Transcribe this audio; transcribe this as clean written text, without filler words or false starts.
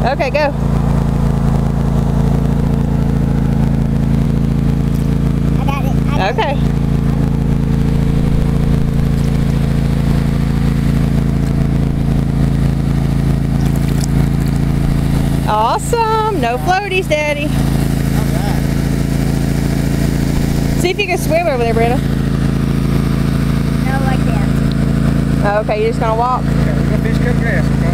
Okay, go. I got it. Okay. Awesome. No floaties, Daddy. Alright. See if you can swim over there, Brianah. No, I can't. Okay, you're just gonna walk. Okay, we're gonna fish cut grass, okay?